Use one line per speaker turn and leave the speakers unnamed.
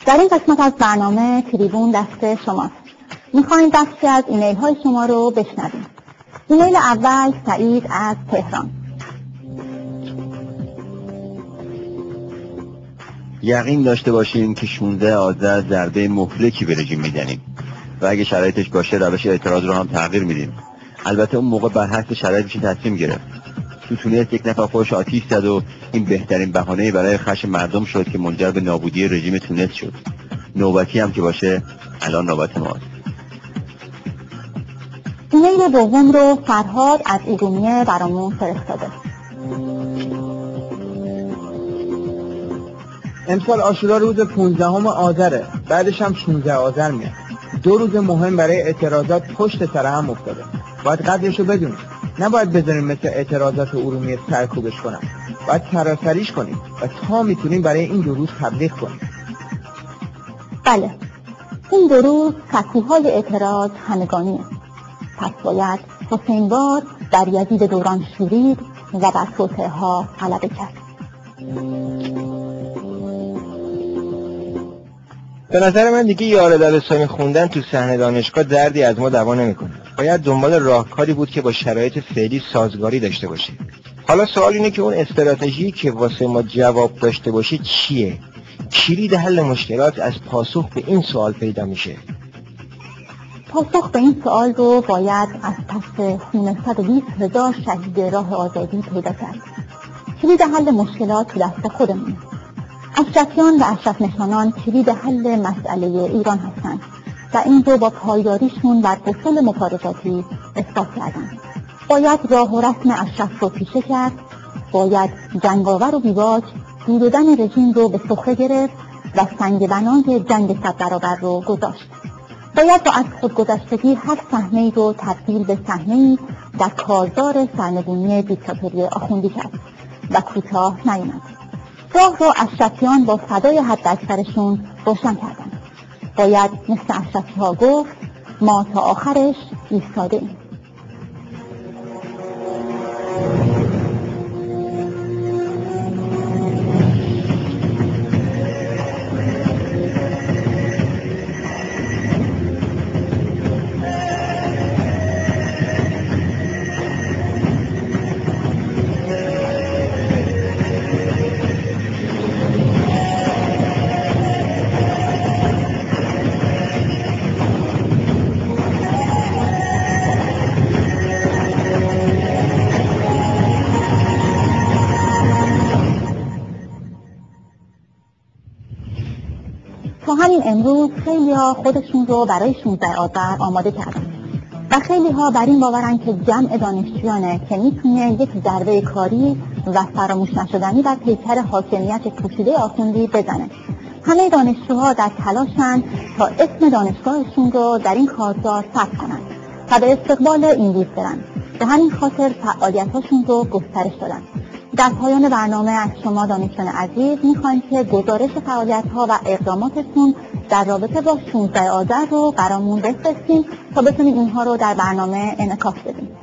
در این قسمت از برنامه تریبون دست شماست. میخوایم بخشی از ایمیل های شما رو بشنویم. ایمیل اول سعید از تهران.
یقین داشته باشیم که 16 آذر ضربه مهلکی به رژیم میزنیم و اگه شرایطش باشه روش اعتراض رو هم تغییر میدیم. البته اون موقع بر حسب شرایط میشه تصمیم گرفت. تو تونس یک نفر خودش آتیش زد و این بهترین بهانه برای خشم مردم شد که منجر به نابودی رژیم تونس شد. نوبتی هم که باشه الان نوبت ماست.
ایمیل دوم رو فرهاد از ارومیه برامون فرستاده.
امسال عاشورا روز 15 آذره، بعدش هم 16 آذر میاد. 2 روز مهم برای اعتراضات پشت سر هم افتاده. باید قدرشو بدونیم. نباید بذاریم مثل اعتراضات ارومیه سرکوبش کنم. باید سراسریش کنیم و تا میتونیم برای این 2 روز تبلیغ کنیم.
بله، این 2 روز سکوهای اعتراض همگانیه. پس باید حسینوار در یزید دوران شورید و بر توطئه ها غلبه کرد.
به نظر من دیگه یار دبستانی خوندن تو صحنه دانشگاه دردی از ما دوا نمیکنه. باید دنبال راهکاری بود که با شرایط فعلی سازگاری داشته باشه. حالا سوال اینه که اون استراتژی که واسه ما جواب داشته باشه چیه؟ کلید حل مشکلات از پاسخ به این سوال پیدا میشه.
پاسخ به این سوال رو باید از پس خون 120,000 شهید راه آزادی پیدا کرد. کلید حل مشکلات تو دست خودمونه. اشرفیان و اشرف نشانان کلید حل مسئله ایران هستند و این رو با پایداریشون بر اصول مبارزاتی اثبات کردند. باید راه و رسم اشرف رو پیشه کرد، باید جنگاور و بیواج دوددن رژیم رو به سخره گرفت و سنگ بنای جنگ 100 برابر رو گذاشت. باید با از خودگذشتگی هر صحنه‌ای رو تبدیل به صحنه‌ای در کارزار سرنگونی دیکتاتوری آخوندی کرد و کوتاه نیامد. راه رو اشرفیان با فدای حداکثرشون روشن کردند. باید مثل اشرفی ها گفت ما تا آخرش ایستاده ایم. همین امروز خیلی ها خودشون رو برای 16 آذر آماده کردن و خیلی ها بر این باورن که جمع دانشجویانه که میتونه یک ضربه کاری و فراموش نشدنی بر پیکر حاکمیت پوشیده آخوندی بزنه. همه دانشجوها در تلاشن تا اسم دانشگاهشون رو در این کارزار ثبت کنن و به استقبال این روز برن. به همین خاطر فعالیتاشون رو گسترش دادن. در پایان برنامه از شما دانشجویان عزیز میخوایم که گزارش فعالیت‌ها و اقداماتتون در رابطه با 16 آذر رو برامون بفرستین تا بتونیم اینها رو در برنامه انعکاس بدیم.